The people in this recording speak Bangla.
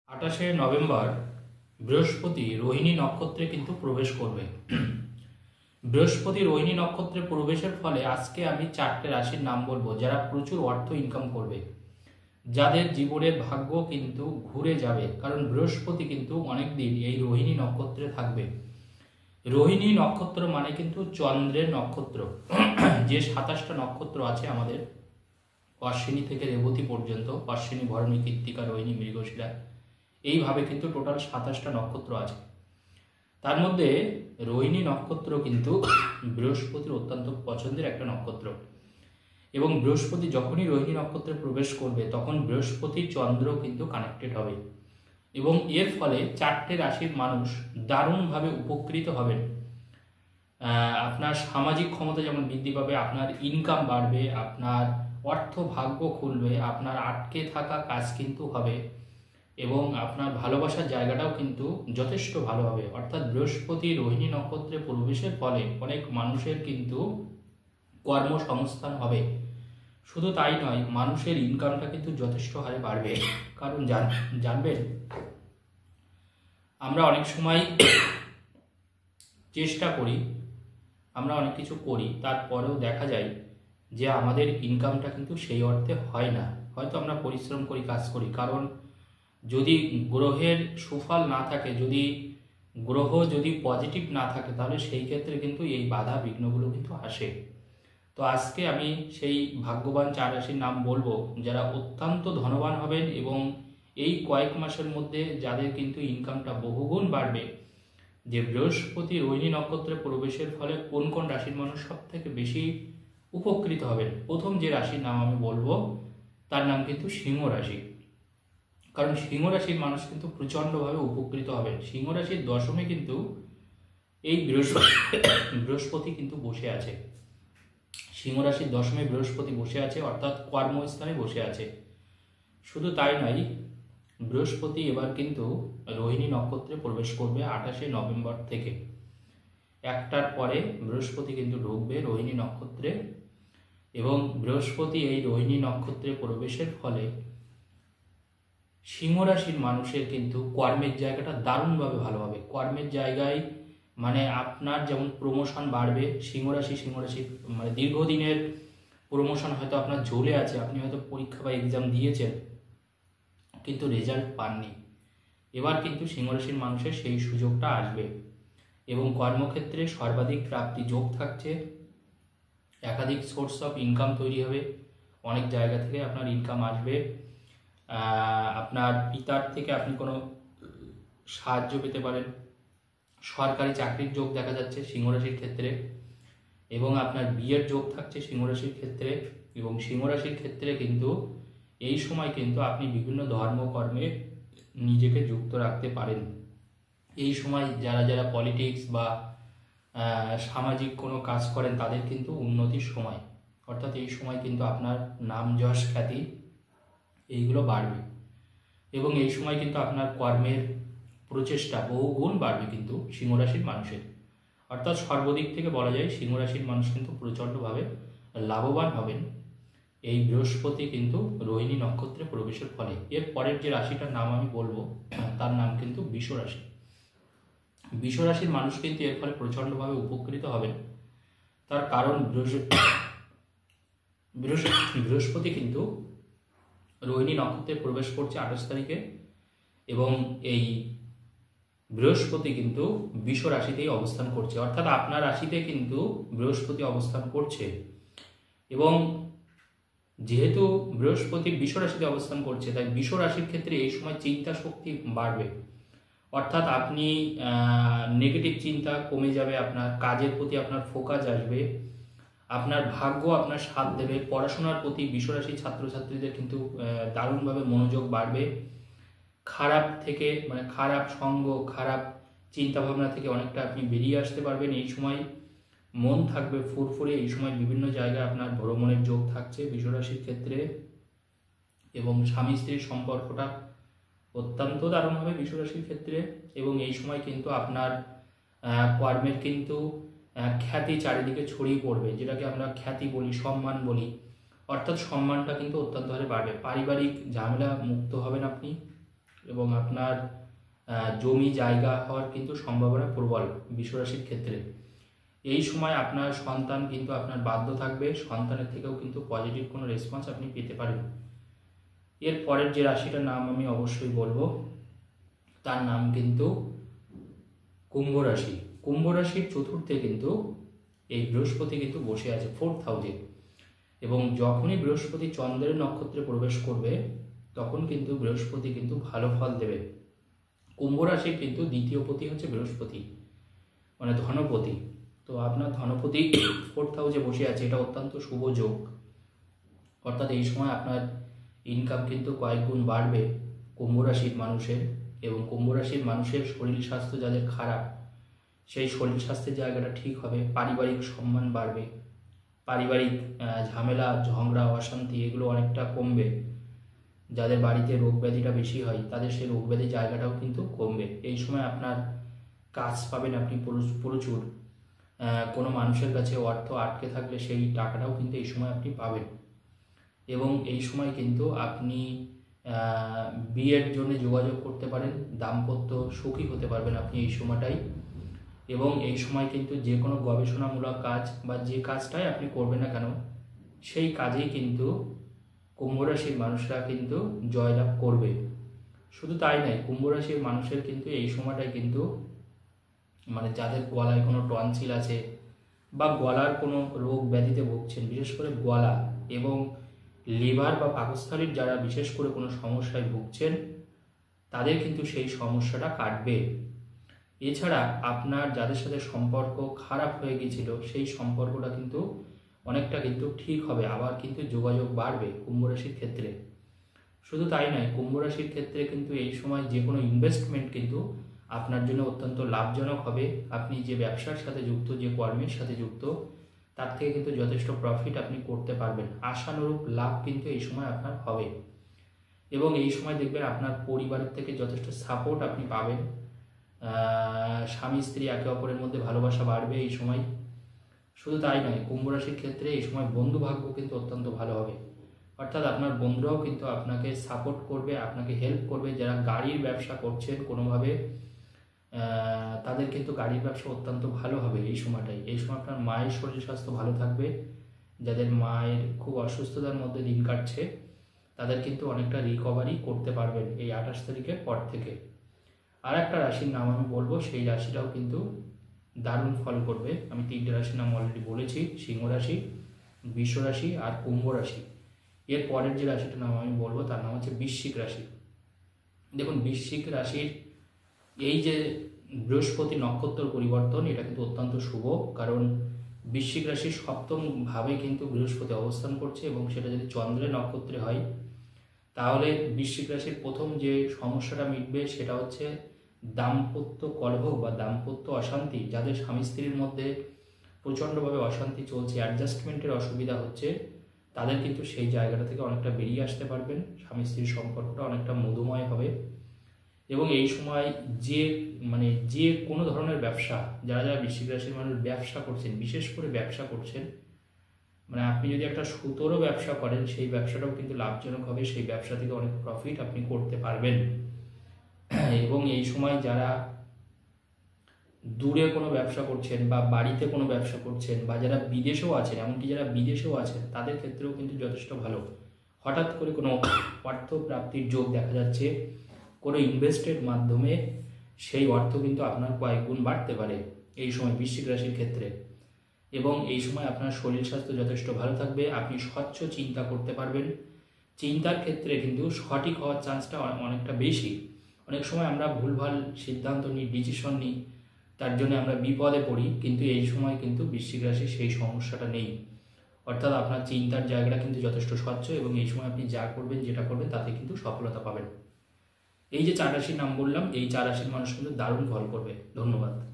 28 নভেম্বর বৃহস্পতি রোহিণী নক্ষত্রে কিন্তু প্রবেশ করবে। বৃহস্পতি রোহিণী নক্ষত্রে প্রবেশের ফলে আজকে আমি 4টে রাশির নাম বলবো যারা প্রচুর অর্থ ইনকাম করবে, যাদের জীবনের ভাগ্য কিন্তু ঘুরে যাবে, কারণ বৃহস্পতি কিন্তু অনেকদিন এই রোহিণী নক্ষত্রে থাকবে। রোহিণী নক্ষত্র মানে কিন্তু চন্দ্রের নক্ষত্র। যে 27টা নক্ষত্র আছে আমাদের, অশ্বিনী থেকে রেবতী পর্যন্ত, অশ্বিনী, ভরণী, কৃত্তিকা, রোহিণী, মৃগশিরা, এইভাবে কিন্তু টোটাল 27টা নক্ষত্র আছে। তার মধ্যে রোহিণী নক্ষত্র কিন্তু বৃহস্পতির অত্যন্ত পছন্দের একটা নক্ষত্র, এবং বৃহস্পতি যখনই রোহিণী নক্ষত্রে প্রবেশ করবে তখন বৃহস্পতি চন্দ্র কিন্তু কানেক্টেড হবে, এবং এর ফলে 4টে রাশির মানুষ দারুণভাবে উপকৃত হবেন। আপনার সামাজিক ক্ষমতা যেমন বৃদ্ধি পাবে, আপনার ইনকাম বাড়বে, আপনার অর্থ ভাগ্য খুলবে, আপনার আটকে থাকা কাজ কিন্তু হবে, এবং আপনার ভালোবাসার জায়গাটাও কিন্তু যথেষ্ট ভালো হবে। অর্থাৎ বৃহস্পতি রোহিণী নক্ষত্রে প্রবেশের ফলে অনেক মানুষের কিন্তু কর্মসংস্থান হবে। শুধু তাই নয়, মানুষের ইনকামটা কিন্তু যথেষ্ট হারে বাড়বে। কারণ জানবেন, আমরা অনেক সময় চেষ্টা করি, আমরা অনেক কিছু করি, তারপরেও দেখা যায় যে আমাদের ইনকামটা কিন্তু সেই অর্থে হয় না। হয়তো আমরা পরিশ্রম করি, কাজ করি, কারণ যদি গ্রহের সুফল না থাকে, যদি গ্রহ যদি পজিটিভ না থাকে, তাহলে সেই ক্ষেত্রে কিন্তু এই বাধা বিঘ্নগুলো কিন্তু আসে। তো আজকে আমি সেই ভাগ্যবান 4 রাশির নাম বলবো যারা অত্যন্ত ধনবান হবেন, এবং এই কয়েক মাসের মধ্যে যাদের কিন্তু ইনকামটা বহুগুণ বাড়বে। যে বৃহস্পতি রোহিণী নক্ষত্রে প্রবেশের ফলে কোন কোন রাশির মানুষ সব থেকে বেশি উপকৃত হবেন। প্রথম যে রাশির নাম আমি বলবো তার নাম কিন্তু সিংহ রাশি। কারণ সিংহ রাশির মানুষ কিন্তু প্রচণ্ডভাবে উপকৃত হবেন। সিংহ রাশির দশমে কিন্তু এই বৃহস্পতি কিন্তু বসে আছে। সিংহ রাশির দশমে বৃহস্পতি বসে আছে, অর্থাৎ কর্মস্থানে বসে আছে। শুধু তাই নয়, বৃহস্পতি এবার কিন্তু রোহিণী নক্ষত্রে প্রবেশ করবে 28 নভেম্বর থেকে। 1টার পরে বৃহস্পতি কিন্তু ঢুকবে রোহিণী নক্ষত্রে, এবং বৃহস্পতি এই রোহিণী নক্ষত্রে প্রবেশের ফলে সিংহ রাশির মানুষের কিন্তু কর্মের জায়গাটা দারুণভাবে ভালো হবে। কর্মের জায়গায় মানে আপনার যেমন প্রমোশন বাড়বে, সিংহ রাশি মানে দীর্ঘদিনের প্রমোশন হয়তো আপনার ঝুলে আছে, আপনি হয়তো পরীক্ষা বা এক্সাম দিয়েছেন কিন্তু রেজাল্ট পাননি, এবার কিন্তু সিংহ রাশির মানুষের সেই সুযোগটা আসবে, এবং কর্মক্ষেত্রে সর্বাধিক প্রাপ্তি যোগ থাকছে। একাধিক সোর্স অফ ইনকাম তৈরি হবে, অনেক জায়গা থেকে আপনার ইনকাম আসবে। আপনার পিতার থেকে আপনি কোনো সাহায্য পেতে পারেন। সরকারি চাকরির যোগ দেখা যাচ্ছে সিংহরাশির ক্ষেত্রে, এবং আপনার বিয়ের যোগ থাকছে সিংহরাশির ক্ষেত্রে। এবং সিংহরাশির ক্ষেত্রে কিন্তু এই সময় কিন্তু আপনি বিভিন্ন ধর্মকর্মে নিজেকে যুক্ত রাখতে পারেন। এই সময় যারা যারা পলিটিক্স বা সামাজিক কোনো কাজ করেন তাদের কিন্তু উন্নতির সময়। অর্থাৎ এই সময় কিন্তু আপনার নাম, যশ, খ্যাতি এইগুলো বাড়বে, এবং এই সময় কিন্তু আপনার কর্মের প্রচেষ্টা বহুগুণ বাড়বে কিন্তু সিংহরাশির মানুষের। অর্থাৎ সর্বদিক থেকে বলা যায় সিংহরাশির মানুষ কিন্তু প্রচণ্ডভাবে লাভবান হবেন এই বৃহস্পতি কিন্তু রোহিণী নক্ষত্রে প্রবেশের ফলে। এর পরের যে রাশিটার নাম আমি বলবো তার নাম কিন্তু বৃষ রাশি। বৃষ রাশির মানুষ কিন্তু এর ফলে প্রচণ্ডভাবে উপকৃত হবেন। তার কারণ বৃহস্পতি কিন্তু রোহিণী নক্ষত্রে প্রবেশ করছে 28 তারিখে, এবং এই বৃহস্পতি কিন্তু বৃষ রাশিতেই অবস্থান করছে। অর্থাৎ আপনার রাশিতে কিন্তু বৃহস্পতি অবস্থান করছে, এবং যেহেতু বৃহস্পতি বৃষ রাশিতে অবস্থান করছে, তাই বৃষ রাশির ক্ষেত্রে এই সময় চিন্তা শক্তি বাড়বে। অর্থাৎ আপনি নেগেটিভ চিন্তা কমে যাবে, আপনার কাজের প্রতি আপনার ফোকাস আসবে, আপনার ভাগ্য আপনার সাথ দেবে। পড়াশোনার প্রতি বৃষরাশির ছাত্রছাত্রীদের কিন্তু দারুণভাবে মনোযোগ বাড়বে। খারাপ থেকে মানে খারাপ সঙ্গ, খারাপ চিন্তাভাবনা থেকে অনেকটা আপনি বেরিয়ে আসতে পারবেন। এই সময় মন থাকবে ফুরফুরে। এই সময় বিভিন্ন জায়গায় আপনার ভ্রমণের যোগ থাকছে বৃষরাশির ক্ষেত্রে, এবং স্বামী স্ত্রীর সম্পর্কটা অত্যন্ত দারুণ হবে বৃষরাশির ক্ষেত্রে। এবং এই সময় কিন্তু আপনার কর্মের কিন্তু খ্যাতি চারিদিকে ছড়িয়ে পড়বে, যেটাকে আমরা খ্যাতি বলি, সম্মান বলি। অর্থাৎ সম্মানটা কিন্তু অত্যন্ত হারে বাড়বে। পারিবারিক ঝামেলা মুক্ত হবেন আপনি, এবং আপনার জমি জায়গা হওয়ার কিন্তু সম্ভাবনা প্রবল বৃষরাশির ক্ষেত্রে। এই সময় আপনার সন্তান কিন্তু আপনার বাধ্য থাকবে, সন্তানের থেকেও কিন্তু পজিটিভ কোনো রেসপন্স আপনি পেতে পারেন। এর পরের যে রাশিটার নাম আমি অবশ্যই বলবো, তার নাম কিন্তু কুম্ভ রাশি। কুম্ভ রাশির চতুর্থে কিন্তু এই বৃহস্পতি কিন্তু বসে আছে 4th হাউসে, এবং যখনই বৃহস্পতি চন্দ্রের নক্ষত্রে প্রবেশ করবে তখন কিন্তু বৃহস্পতি কিন্তু ভালো ফল দেবে। কুম্ভ রাশির কিন্তু দ্বিতীয় পতি হচ্ছে বৃহস্পতি, মানে ধনপতি। তো আপনার ধনপতি 4th হাউসে বসে আছে, এটা অত্যন্ত শুভ যোগ। অর্থাৎ এই সময় আপনার ইনকাম কিন্তু কয়েক গুণ বাড়বে কুম্ভ রাশির মানুষের। এবং কুম্ভ রাশির মানুষের শরীর স্বাস্থ্য যাদের খারাপ, সেই শরীর স্বাস্থ্যের জায়গাটা ঠিক হবে, পারিবারিক সম্মান বাড়বে, পারিবারিক ঝামেলা ঝগড়া অশান্তি এগুলো অনেকটা কমবে। যাদের বাড়িতে রোগ ব্যাধিটা বেশি হয় তাদের সেই রোগ ব্যাধির জায়গাটাও কিন্তু কমবে। এই সময় আপনার কাজ পাবেন আপনি প্রচুর। কোনো মানুষের কাছে অর্থ আটকে থাকলে সেই টাকাটাও কিন্তু এই সময় আপনি পাবেন। এবং এই সময় কিন্তু আপনি বিয়ের জন্য যোগাযোগ করতে পারেন, দাম্পত্য সুখী হতে পারবেন আপনি এই সময়টাই। এবং এই সময় কিন্তু যে কোনো গবেষণামূলক কাজ বা যে কাজটাই আপনি করবেন না কেন, সেই কাজেই কিন্তু কুম্ভ রাশির মানুষরা কিন্তু জয়লাভ করবে। শুধু তাই নয়, কুম্ভ রাশির মানুষের কিন্তু এই সময়টাই কিন্তু মানে যাদের গলায় কোনো টনসিল আছে বা গলার কোনো রোগ ব্যাধিতে ভুগছেন, বিশেষ করে গলা এবং লিভার বা পাকস্থলীর যারা বিশেষ করে কোনো সমস্যায় ভুগছেন, তাদের কিন্তু সেই সমস্যাটা কাটবে। এছাড়া আপনার যাদের সাথে সম্পর্ক খারাপ হয়ে গিয়েছিল, সেই সম্পর্কটা কিন্তু অনেকটা কিন্তু ঠিক হবে, আবার কিন্তু যোগাযোগ বাড়বে কুম্ভ রাশির ক্ষেত্রে। শুধু তাই নয়, কুম্ভ রাশির ক্ষেত্রে কিন্তু এই সময় যে কোনো ইনভেস্টমেন্ট কিন্তু আপনার জন্য অত্যন্ত লাভজনক হবে। আপনি যে ব্যবসার সাথে যুক্ত, যে কর্মের সাথে যুক্ত, তার থেকে কিন্তু যথেষ্ট প্রফিট আপনি করতে পারবেন, আশানুরূপ লাভ কিন্তু এই সময় আপনার হবে। এবং এই সময় দেখবেন আপনার পরিবারের থেকে যথেষ্ট সাপোর্ট আপনি পাবেন। স্বামী স্ত্রী একে অপরের মধ্যে ভালোবাসা বাড়বে এই সময়। শুধু তাই নয়, কুম্ভ রাশির ক্ষেত্রে এই সময় বন্ধু ভাগ্য কিন্তু অত্যন্ত ভালো হবে। অর্থাৎ আপনার বন্ধুরাও কিন্তু আপনাকে সাপোর্ট করবে, আপনাকে হেল্প করবে। যারা গাড়ির ব্যবসা করছেন কোনোভাবে, তাদের কিন্তু গাড়ির ব্যবসা অত্যন্ত ভালো হবে এই সময়টাই। এই সময় আপনার মায়ের শরীর স্বাস্থ্য ভালো থাকবে। যাদের মায়ের খুব অসুস্থতার মধ্যে দিন কাটছে, তাদের কিন্তু অনেকটা রিকভারি করতে পারবেন এই 28 তারিখের পর থেকে। আর একটা রাশির নাম আমি বলবো, সেই রাশিটাও কিন্তু দারুণ ফল করবে। আমি 3টে রাশির নাম অলরেডি বলেছি, সিংহ রাশি, বৃষ রাশি আর কুম্ভ রাশি। এর পরের যে রাশিটার নাম আমি বলবো তার নাম হচ্ছে বৃশ্চিক রাশি। দেখুন, বৃশ্চিক রাশির এই যে বৃহস্পতি নক্ষত্র পরিবর্তন, এটা কিন্তু অত্যন্ত শুভ। কারণ বৃশ্চিক রাশির 7ম ভাবে কিন্তু বৃহস্পতি অবস্থান করছে, এবং সেটা যদি চন্দ্রের নক্ষত্রে হয় তাহলে বৃশ্চিক রাশির প্রথম যে সমস্যাটা মিটবে সেটা হচ্ছে দাম্পত্য কলহ বা দাম্পত্য অশান্তি। যাদের স্বামী স্ত্রীর মধ্যে প্রচণ্ডভাবে অশান্তি চলছে, অ্যাডজাস্টমেন্টের অসুবিধা হচ্ছে, তাদের কিন্তু সেই জায়গাটা থেকে অনেকটা বেরিয়ে আসতে পারবেন। স্বামী স্ত্রীর সম্পর্কটা অনেকটা মধুময় হবে। এবং এই সময় যে কোনো ধরনের ব্যবসা, যারা বৃশ্চিক রাশির মানুষ ব্যবসা করছেন, বিশেষ করে ব্যবসা করছেন, মানে আপনি যদি একটা সুতোরও ব্যবসা করেন, সেই ব্যবসাটাও কিন্তু লাভজনক হবে। সেই ব্যবসা থেকে অনেক প্রফিট আপনি করতে পারবেন। এবং এই সময় যারা দূরে কোনো ব্যবসা করছেন বা বাড়িতে কোনো ব্যবসা করছেন, বা যারা বিদেশেও আছেন, এমনকি যারা বিদেশেও আছেন, তাদের ক্ষেত্রেও কিন্তু যথেষ্ট ভালো। হঠাৎ করে কোনো অর্থ প্রাপ্তির যোগ দেখা যাচ্ছে, কোনো ইনভেস্টের মাধ্যমে সেই অর্থ কিন্তু আপনার কয়েক গুণ বাড়তে পারে এই সময় বৃশ্চিক রাশির ক্ষেত্রে। এবং এই সময় আপনার শরীর স্বাস্থ্য যথেষ্ট ভালো থাকবে, আপনি স্বচ্ছ চিন্তা করতে পারবেন। চিন্তার ক্ষেত্রে কিন্তু সঠিক হওয়ার চান্সটা অনেকটা বেশি। অনেক সময় আমরা ভুলভাল সিদ্ধান্ত নিই, ডিসিশন নিই, তার জন্য আমরা বিপদে পড়ি। কিন্তু এই সময় কিন্তু বৃশ্চিক রাশির সেই সমস্যাটা নেই। অর্থাৎ আপনার চিন্তার জায়গাটা কিন্তু যথেষ্ট স্বচ্ছ, এবং এই সময় আপনি যা করবেন, যেটা করবেন, তাতে কিন্তু সফলতা পাবেন। এই যে 4 রাশির নাম বললাম, এই 4 রাশির মানুষ কিন্তু দারুণ ফল করবে। ধন্যবাদ।